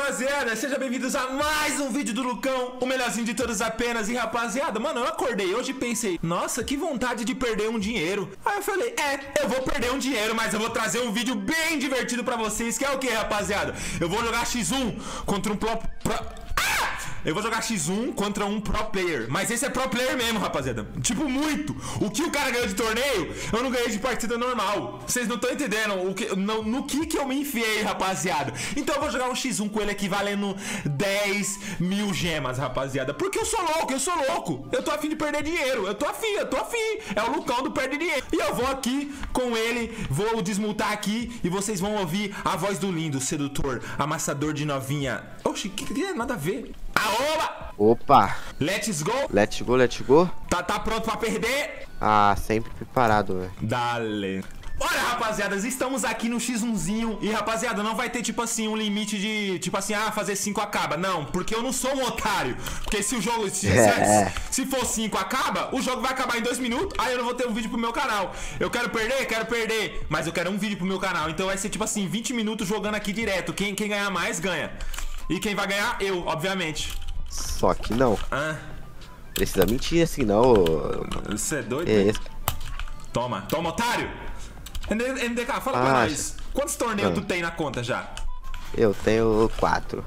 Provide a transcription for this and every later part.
rapaziada, sejam bem-vindos a mais um vídeo do Lucão, o melhorzinho de todos apenas. E rapaziada, mano, eu acordei hoje e pensei, nossa, que vontade de perder um dinheiro. Aí eu falei, eu vou perder um dinheiro, mas eu vou trazer um vídeo bem divertido pra vocês. Que é o que, rapaziada? Eu vou jogar X1 contra um Eu vou jogar X1 contra um pro player. Mas esse é pro player mesmo, rapaziada. Tipo, muito. O que o cara ganhou de torneio, eu não ganhei de partida normal. Vocês não estão entendendo no que eu me enfiei, rapaziada. Então eu vou jogar um X1 com ele aqui valendo 10 mil gemas, rapaziada. Porque eu sou louco. Eu tô afim de perder dinheiro. Eu tô afim. É o Lucão do perde dinheiro. E eu vou aqui com ele, vou desmutar aqui e vocês vão ouvir a voz do lindo, sedutor, amassador de novinha. Oxi, que é? Nada a ver. Aoba! Opa! Let's go! Let's go! Tá pronto pra perder? Ah, sempre preparado, velho. Dale! Olha, rapaziadas, estamos aqui no X1zinho. E, rapaziada, não vai ter, tipo assim, um limite de, tipo assim, fazer 5 acaba. Não, porque eu não sou um otário. Porque se o jogo, se for 5 acaba, o jogo vai acabar em 2 minutos. Aí eu não vou ter um vídeo pro meu canal. Eu quero perder. Mas eu quero um vídeo pro meu canal. Então vai ser, tipo assim, 20 minutos jogando aqui direto. Quem ganhar mais, ganha. E quem vai ganhar? Eu, obviamente. Só que não. Precisa mentir assim, não. Você é doido? É. Toma, otário! NDK, fala pra nós. Quantos torneios tu tem na conta já? Eu tenho 4.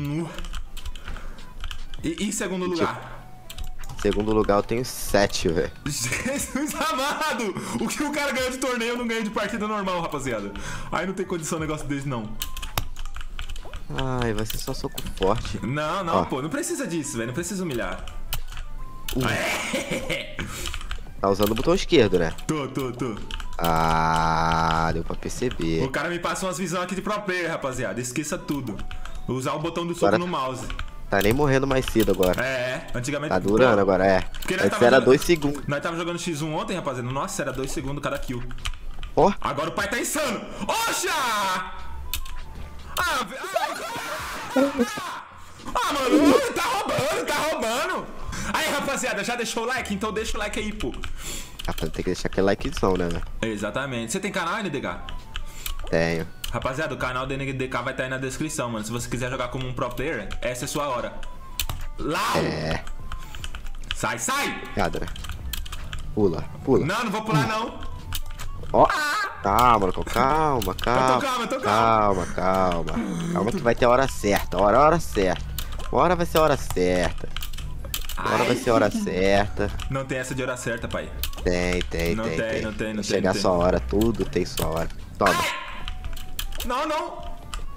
E segundo lugar? Segundo lugar eu tenho 7, velho. Jesus amado! O que o cara ganhou de torneio eu não ganho de partida normal, rapaziada. Aí não tem condição um negócio desse, não. Ai, vai ser só soco forte. Não, pô, não precisa disso, velho. Não precisa humilhar. Tá usando o botão esquerdo, né? Tô. Ah, deu pra perceber. O cara me passou umas visões aqui de pro player, rapaziada. Esqueça tudo. Usar o botão do soco no mouse. Tá nem morrendo mais cedo agora. Antigamente... Tá durando agora, Antes era 2 segundos. Nós tava jogando X1 ontem, rapaziada. Nossa, era 2 segundos cada kill. Agora o pai tá insano. Oxa! Mano, tá roubando. Aí, rapaziada, já deixou o like? Então deixa o like aí, pô. Tem que deixar aquele likezão, né, velho? Exatamente. Você tem canal, NDK? Tenho. Rapaziada, o canal do NDK vai estar aí na descrição, mano. Se você quiser jogar como um pro player, essa é a sua hora. Lau! Sai! Cadê? Pula. Não vou pular, não. Calma, calma. Eu tô calmo. Calma que vai ter a hora certa. Hora certa. Uma hora vai ser a hora certa. Não tem essa de hora certa, pai. Tem. Não tem. Chegar a sua hora, tudo tem sua hora. Toma. Não.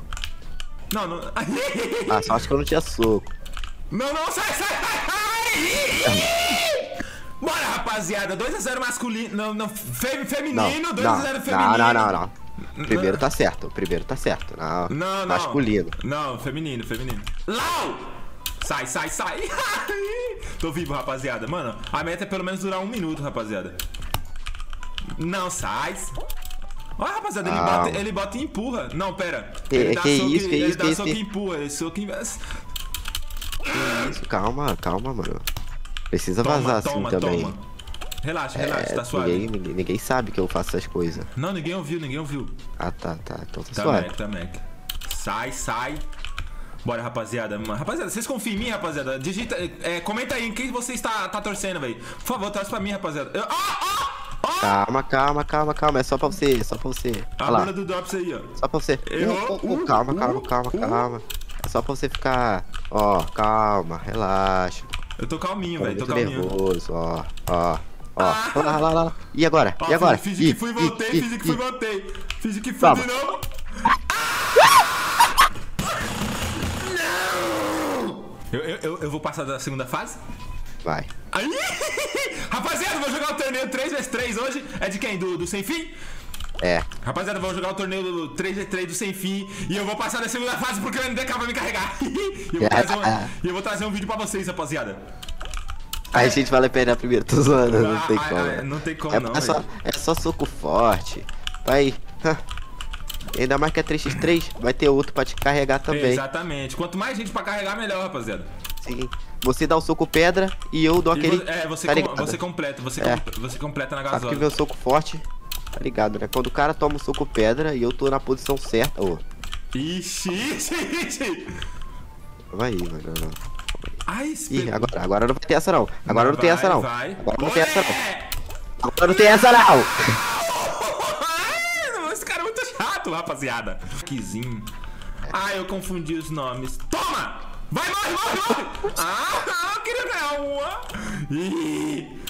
Só acho que eu não tinha soco. Não, sai! Bora, rapaziada, 2-0 masculino, não, feminino, 2-0 feminino. Não. Primeiro tá certo. Não. Masculino. Não, feminino. Lau! Sai. Tô vivo, rapaziada. Mano, a meta é pelo menos durar 1 minuto, rapaziada. Não, sai. Olha, rapaziada, ele bota e empurra. Não, pera. Ele dá soco e empurra. Ele soco e... Isso, calma, mano. Precisa vazar assim também. Relaxa, tá suave. Ninguém sabe que eu faço essas coisas. Não, ninguém ouviu. Tá. Então tá suave. Também. Sai. Bora, rapaziada. Rapaziada, vocês confiam em mim, rapaziada? Digita, comenta aí em quem você está torcendo, velho. Por favor, torce pra mim, rapaziada. Calma. É só pra você. A bola do Drops aí, ó. Só pra você. Calma. É só pra você ficar... calma, relaxa. Eu tô calminho, velho. Tô nervoso, Lá. E agora? Finge que fui e voltei. Finge que fui de novo. Não! Eu vou passar da segunda fase? Vai. Aí! Rapaziada, vou jogar o torneio 3x3 hoje. É de quem? Do Sem Fim? Rapaziada, vou jogar o torneio do 3x3 do Sem Fim. E eu vou passar da segunda fase porque o NDK vai me carregar. E eu vou trazer um vídeo pra vocês, rapaziada. Aí a gente vai perder primeiro, tô zoando, não tem como. Não tem como não, é só soco forte. Vai. Ainda mais que é 3x3, vai ter outro pra te carregar também. Exatamente. Quanto mais gente pra carregar, melhor, rapaziada. Sim. Você dá o soco pedra e eu dou aquele... Você completa na gasola. Só que meu soco forte, tá ligado, né? Quando o cara toma o soco pedra e eu tô na posição certa, Ixi. Vai aí, mano. Não. Ai, Ih, agora não vai ter essa não. Agora não tem essa não. Vai. Agora não tem essa não. Agora não tem essa não. Ai, esse cara é muito chato, rapaziada. Quizinho. Ah, eu confundi os nomes. Toma! Vai, morre! Ah, eu queria ganhar uma. Ih.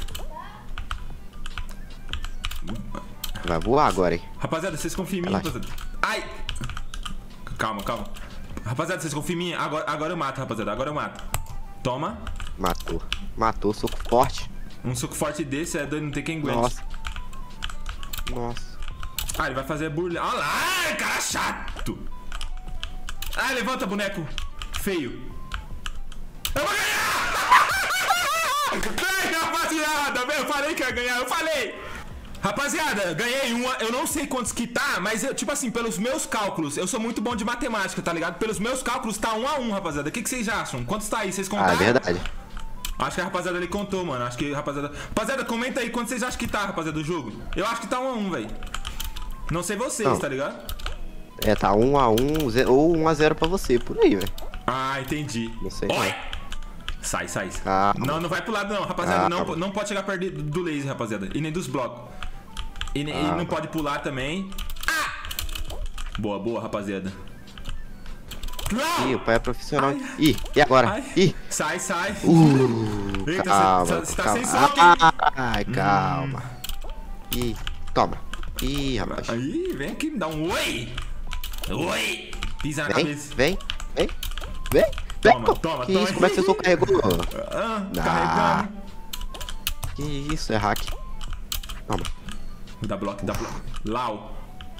Vai voar agora, hein. Rapaziada, vocês confiam em mim, rapaziada. Ai! Calma. Rapaziada, vocês confiam em mim? Agora eu mato, rapaziada. Agora eu mato. Toma. Matou, soco forte. Um soco forte desse é doido, não tem quem aguente. Nossa. Ah, ele vai fazer burla. Olha lá, cara chato. Ah, levanta, boneco feio. Eu vou ganhar! Vem, rapaziada! Eu falei que ia ganhar, eu falei! Rapaziada, ganhei uma, eu não sei quantos que tá, mas eu, tipo assim, pelos meus cálculos, eu sou muito bom de matemática, tá ligado? Pelos meus cálculos tá 1 a 1, rapaziada. O que vocês acham? Quantos tá aí? Vocês contaram? Ah, é verdade. Acho que a rapaziada ali contou, mano. Acho que, rapaziada... Rapaziada, comenta aí quanto vocês acham que tá, rapaziada, do jogo. Eu acho que tá 1 a 1, velho. Não sei vocês, tá ligado? É, tá 1 a 1 ou 1 a 0 pra você, por aí, velho. Ah, entendi. Não sei. Oi! Sai. Não vai pro lado não, rapaziada. Não pode chegar perto do laser, rapaziada. E nem dos blocos. E não pode pular também. Ah! Boa, rapaziada. Ih, o pai é profissional. Ih, e agora? Ai. Ih. Sai. Eita, Calma, você tá calma. sem soco, Ai, calma. Ih, toma. Ih, rapaz. Aí, vem aqui, me dá um oi. Oi. Pisa na cabeça. Vem. Toma. Que isso, como é que você só carregou? Carregando. Que isso, é hack. Toma. Dá bloco. Lau.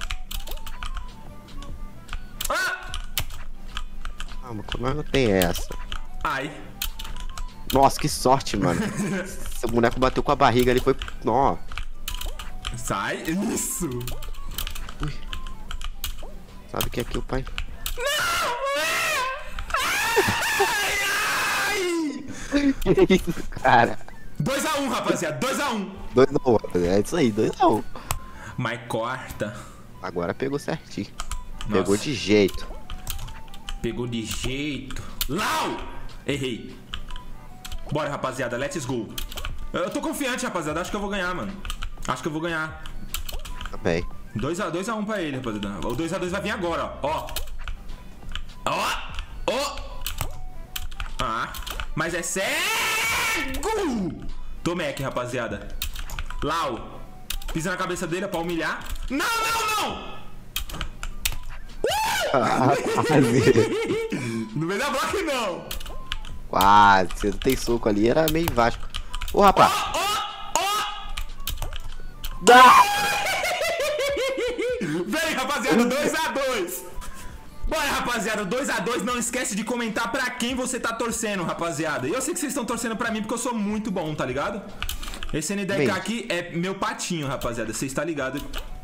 Calma, como é que não tem essa? Ai. Nossa, que sorte, mano. Seu boneco bateu com a barriga ali, foi... Ó. Sai. Isso. Ui. Sabe o que é aqui o pai? Ai. Que isso, cara? 2 a 1, rapaziada. 2 a 1. 2 a 1, é isso aí, 2 a 1. Mas corta. Agora pegou certinho. Nossa. Pegou de jeito. Pegou de jeito. Lau! Errei. Bora, rapaziada. Let's go. Eu tô confiante, rapaziada. Acho que eu vou ganhar, mano. Acho que eu vou ganhar. Também. 2 a 1 pra ele, rapaziada. O 2 a 2 vai vir agora, ó. Ah, mas é cego! Tomei aqui, rapaziada. Lau. Pisa na cabeça dele pra humilhar. Não! Não vem dar bloco, não. Quase. Você não tem soco ali, era meio Vasco. Ô, rapaz. Vem, rapaziada, 2 a 2. Bora, rapaziada, 2 a 2. Não esquece de comentar pra quem você tá torcendo, rapaziada. E eu sei que vocês estão torcendo pra mim porque eu sou muito bom, tá ligado? Esse NDK aqui é meu patinho, rapaziada. Vocês tá ligado?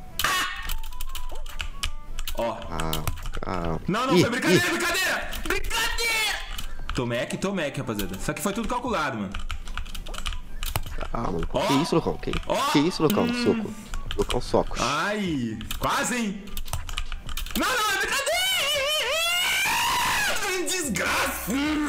Ó. Não, foi brincadeira! Tomei aqui, rapaziada. Isso aqui foi tudo calculado, mano. Calma, que isso, Lucão? Que isso, Lucão? Soco. Lucão, socos. Ai, quase, hein? Não, é brincadeira! Desgraça!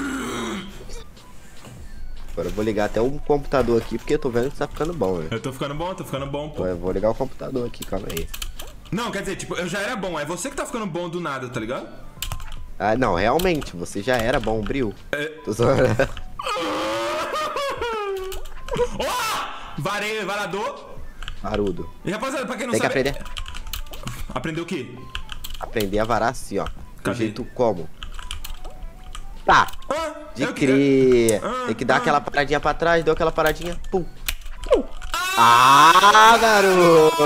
Agora eu vou ligar até um computador aqui, porque eu tô vendo que tá ficando bom, né? Eu tô ficando bom, pô. Eu vou ligar o computador aqui, calma aí. Não, quer dizer, tipo, eu já era bom. É você que tá ficando bom do nada, tá ligado? Ah, não, realmente, você já era bom, Bril. Tô zoando. Varador. Barudo. E rapaziada, pra quem não Tem que sabe... aprender. Aprender o quê? Aprender a varar assim, ó. Do Cadê? jeito como? Tá. De crer. Tem que dar aquela paradinha pra trás, deu aquela paradinha. Pum. Ah, garoto!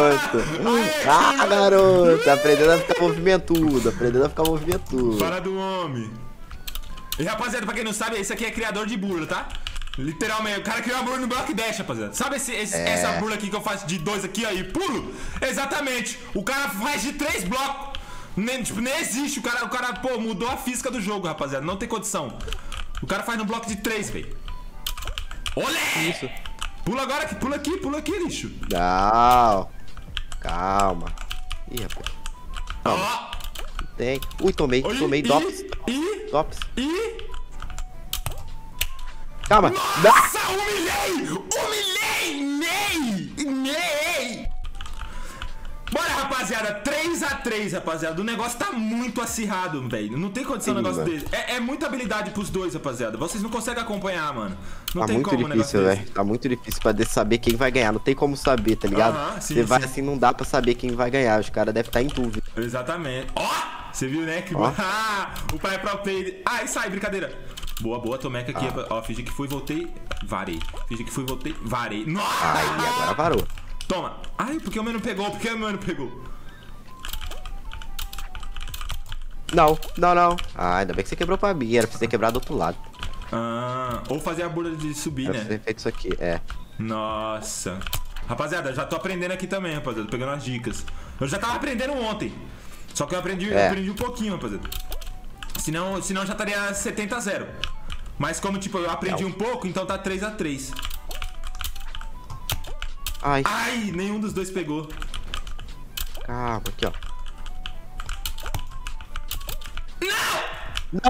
Garoto! Aprendendo a ficar movimentudo, Para do homem. E rapaziada, pra quem não sabe, esse aqui é criador de burla, tá? Literalmente, o cara criou uma burla no Block Dash, rapaziada. Sabe essa burla aqui que eu faço de 2 aqui, aí pulo? Exatamente. O cara faz de 3 blocos. Nem existe, o cara, pô, mudou a física do jogo, rapaziada. Não tem condição. O cara faz no bloco de 3, velho. Olé! Isso. Pula agora, pula aqui, lixo. Não. Calma. Ih, rapaz. Ó. Tem. Ui, tomei. Dops. Ih. Calma. Nossa, humilhei! Bora, rapaziada, 3x3, rapaziada. O negócio tá muito acirrado, velho. Não tem condição um negócio desse. É muita habilidade pros dois, rapaziada. Vocês não conseguem acompanhar, mano. Não tem como um negócio difícil, velho. Tá muito difícil pra saber quem vai ganhar. Não tem como saber, tá ligado? Você vai assim, não dá pra saber quem vai ganhar. Os caras devem estar em dúvida. Exatamente. Ó, você viu, né? Que o pai é pro play. Ai, sai, brincadeira. Boa, Tomeca aqui. Ó, fingi que fui, voltei, varei. Fingi que fui, voltei, varei. Nossa! Aí, agora varou. Toma. Ai, por que o meu não pegou? Não. Ah, ainda bem que você quebrou pra mim. Era pra você quebrar do outro lado. Ah, ou fazer a burla de subir, Era né? pra você ter feito isso aqui, Nossa. Rapaziada, já tô aprendendo aqui também, rapaziada. Tô pegando as dicas. Eu já tava aprendendo ontem. Só que eu aprendi um pouquinho, rapaziada. Senão já estaria 70-0. Mas como, tipo, eu aprendi um pouco, então tá 3x3. Ai, nenhum dos dois pegou. calma, aqui, ó. Não!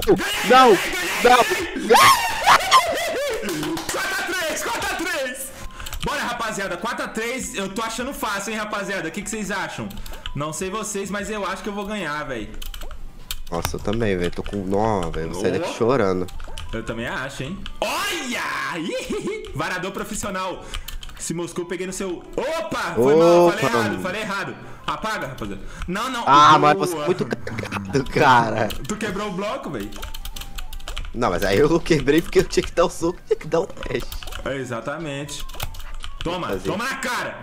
4x3! Bora, rapaziada, 4x3. Eu tô achando fácil, hein, rapaziada. O que vocês acham? Não sei vocês, mas eu acho que eu vou ganhar, velho. Nossa, eu também, velho. Tô com nó, velho. Vou sair daqui chorando. Eu também acho, hein. Olha! Varador profissional. Se Moscou, peguei no seu... Opa! Foi mal, falei errado. Apaga, rapaziada. Não. Ah, mas você é muito cagado, cara. Tu quebrou o bloco, velho? Não, mas aí eu quebrei porque eu tinha que dar o soco, tinha que dar o teste. Exatamente. Toma na cara.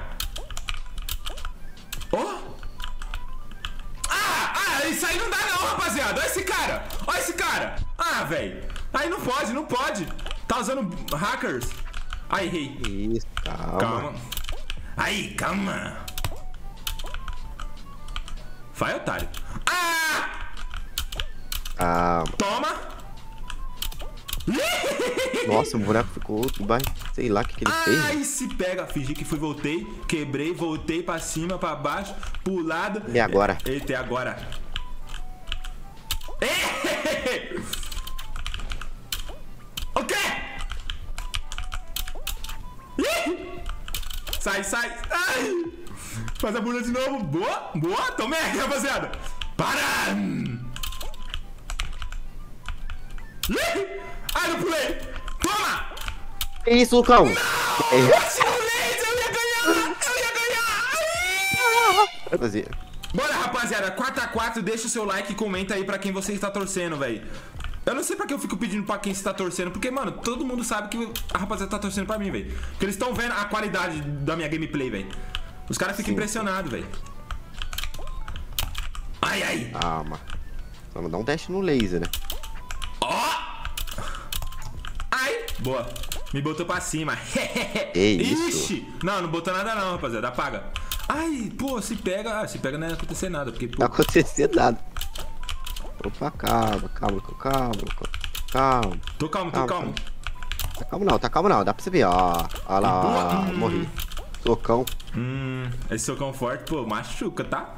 Isso aí não dá não, rapaziada. Olha esse cara. Ah, velho. Aí não pode. Tá usando hackers. Aí, errei. Isso, calma. Aí, calma. Vai, otário. Toma. Nossa, o buraco ficou outro, sei lá o que ele fez. Ai, se pega. Fingi que fui, voltei, quebrei, voltei pra cima, pra baixo, pro lado. E agora? Eita, e agora? O quê? Sai. Ai. Faz a bunda de novo. Boa. Tomei aqui, rapaziada. Para. Ai, não pulei. Toma. Que isso, Lucão? Eu ia ganhar. Bora, rapaziada. 4x4. Deixa o seu like e comenta aí pra quem você está torcendo, velho. Eu não sei pra que eu fico pedindo pra quem está torcendo. Porque, mano, todo mundo sabe que a rapaziada tá torcendo pra mim, velho. Porque eles estão vendo a qualidade da minha gameplay, velho. Os caras ficam impressionados, velho. Ai. Calma. Vamos dar um dash no laser, né? Ai. Boa. Me botou pra cima. Isso. Ixi. Não botou nada não, rapaziada. Apaga. Ai, pô, se pega não ia acontecer nada. Porque, pô... Não vai acontecer nada. Opa, calma. Tô calmo. Tá calmo não, dá pra você ver, ó. Olha lá, morri. Socão. Esse socão forte, pô, machuca, tá?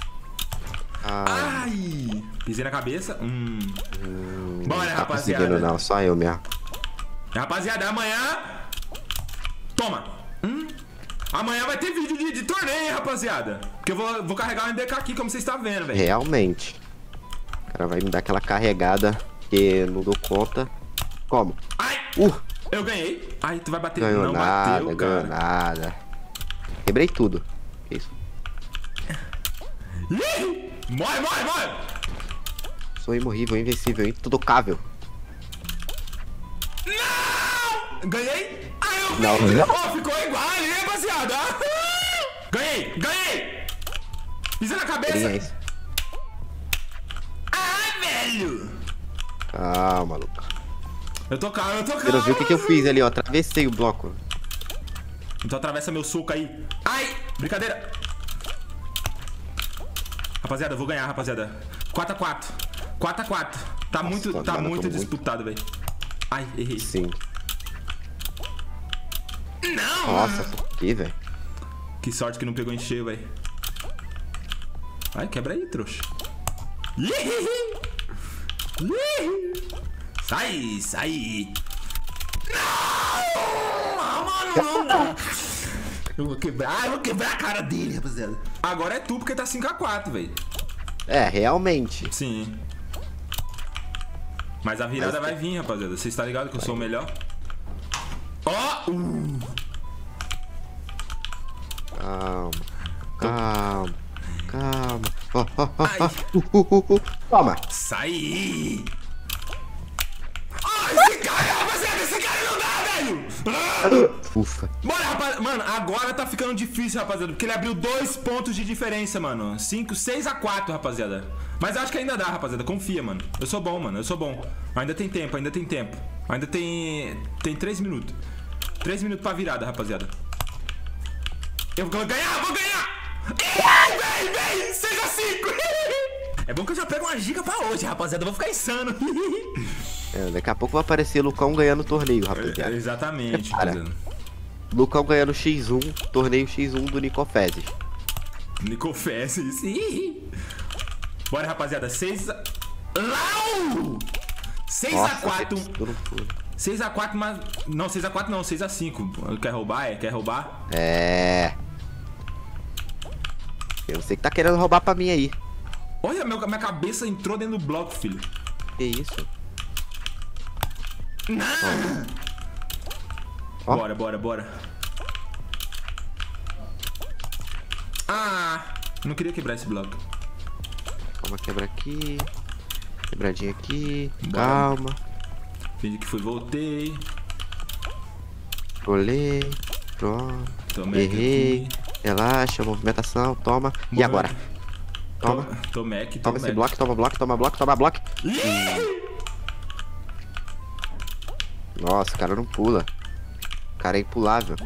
Ai, pisei na cabeça. Bora, tá rapaziada. Conseguindo não, só eu mesmo. Rapaziada, amanhã... Toma. Amanhã vai ter vídeo de torneio, hein, rapaziada. Porque eu vou carregar o NDK aqui, como vocês estão vendo, velho. Realmente. O cara vai me dar aquela carregada que não dou conta. Como? Ai! Eu ganhei. Ai, tu vai bater. Ganhou não nada, bateu, ganhou cara. nada. Quebrei tudo. Que isso? Morre! Sou imorrível, invencível, intocável. Não! Ganhei? Eu Não. ficou igual ali, rapaziada. Ganhei! Pisa na cabeça. Velho! Calma, Luca. Eu tô calmo. Você não viu o que eu fiz ali, ó? Atravessei o bloco. Então atravessa meu soco aí. Ai! Brincadeira! Rapaziada, eu vou ganhar, rapaziada. 4x4. Tá muito disputado, velho. Ai, errei. Sim. Não! Nossa, por que, velho? Que sorte que não pegou em cheio, velho. Ai, quebra aí, trouxa. Sai! Não! Eu vou quebrar a cara dele, rapaziada. Agora é tu, porque tá 5x4, velho. É, realmente. Sim. Mas a virada vai vir, rapaziada. Vocês estão ligados que eu sou o melhor? Ó! Calma. Ai. Toma. Sai! Ai, esse cara, rapaziada, esse cara não dá, velho! Ufa. Bora, rapaziada. Mano, agora tá ficando difícil, rapaziada, porque ele abriu 2 pontos de diferença, mano. 6x4, rapaziada. Mas eu acho que ainda dá, rapaziada. Confia, mano. Eu sou bom, mano. Eu sou bom. Ainda tem tempo, ainda tem tempo. Ainda tem 3 minutos. 3 minutos pra virada, rapaziada. Eu vou ganhar, vou ganhar! Vem! 6x5! É bom que eu já pego uma giga pra hoje, rapaziada. Eu vou ficar insano. Daqui a pouco vai aparecer Lucão ganhando o torneio, rapaziada. Exatamente, Cara, rapaziada. Lucão ganhando X1, torneio X1 do Nicofezes. Nicofezes. Bora, rapaziada. 6x4. 6x4, mas... Não, 6x4 não, 6x5. Quer roubar? Quer roubar? Eu sei que tá querendo roubar pra mim aí. Olha, minha cabeça entrou dentro do bloco, filho. Que isso? Não! Ó. Bora. Ah! Não queria quebrar esse bloco. Calma, quebra aqui. Quebradinha aqui. Bora. Calma. Fingi que fui, voltei. Rolei. Pronto. Tomei Errei. aqui. Relaxa, movimentação. Toma. E Bora. agora? Toma. Toma esse bloco, toma bloco. Nossa, o cara não pula. O cara é impulável.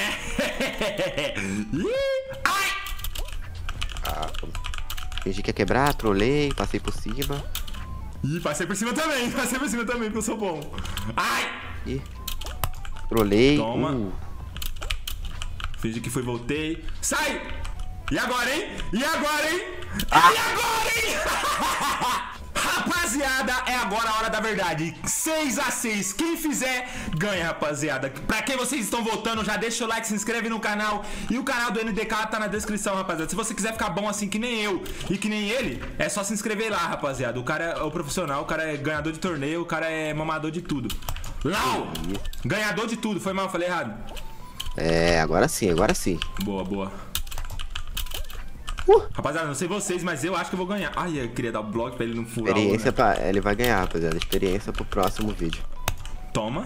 Ai! Fingi que ia quebrar, trolei, passei por cima. Ih, passei por cima também, porque eu sou bom. Ai! E trolei. Toma. Fingi que fui, voltei. Sai! E agora, hein? Rapaziada, é agora a hora da verdade. 6x6. Quem fizer, ganha, rapaziada. Pra quem vocês estão votando, já deixa o like, se inscreve no canal. E o canal do NDK tá na descrição, rapaziada. Se você quiser ficar bom assim que nem eu e que nem ele, é só se inscrever lá, rapaziada. O cara é o profissional, o cara é ganhador de torneio, o cara é mamador de tudo. Lau! Ganhador de tudo. Foi mal, falei errado. Agora sim. Boa. Rapaziada, não sei vocês, mas eu acho que eu vou ganhar. Ai, eu queria dar o bloco pra ele não furar. Experiência ele vai ganhar, rapaziada. Experiência pro próximo vídeo. Toma.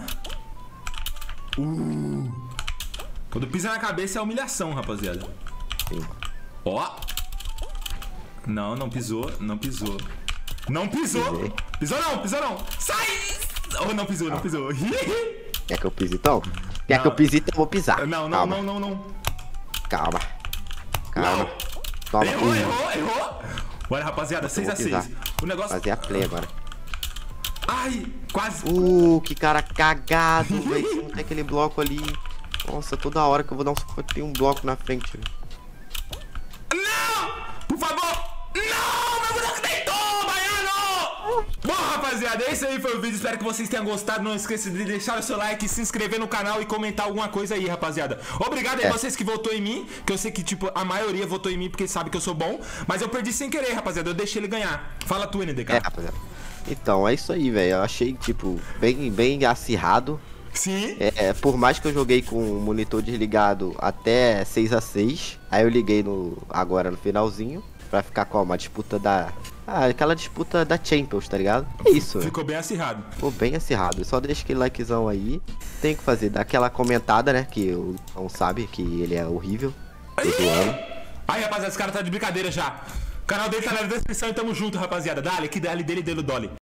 Quando pisa na cabeça é humilhação, rapaziada. Sim. Ó. Não pisou. Pisei. Pisou não. Sai! Oh, não pisou. Quer que eu pise então? Quer que eu pise então? Eu vou pisar. Não. Calma. Não. Toma. Errou. Bora, rapaziada, 6x6. O negócio... Fazer a play agora. Ai, quase. Que cara cagado, velho. Não tem aquele bloco ali. Nossa, toda hora que eu vou dar tem um bloco na frente. Não! Por favor! Não! Meu boneco deitou, baiano! Bom, rapaziada, esse aí foi o vídeo. Espero que vocês tenham gostado. Não esqueça de deixar o seu like, se inscrever no canal e comentar alguma coisa aí, rapaziada. Obrigado aí vocês que votou em mim. Que eu sei que, tipo, a maioria votou em mim porque sabe que eu sou bom. Mas eu perdi sem querer, rapaziada. Eu deixei ele ganhar. Fala tu, NDK. Rapaziada. Então, é isso aí, velho. Eu achei, tipo, bem acirrado. Sim. Por mais que eu joguei com o monitor desligado até 6x6, aí eu liguei agora no finalzinho, pra ficar com uma disputa aquela disputa da Champions, tá ligado? É isso. Ficou bem acirrado. Ficou bem acirrado. Só deixa aquele likezão aí. Tem que fazer, dar aquela comentada, né? Que eu não sabe que ele é horrível. Aí, rapaziada, esse cara tá de brincadeira já. O canal dele tá na descrição e tamo junto, rapaziada. Dale, que dale dele, dele, Dolly.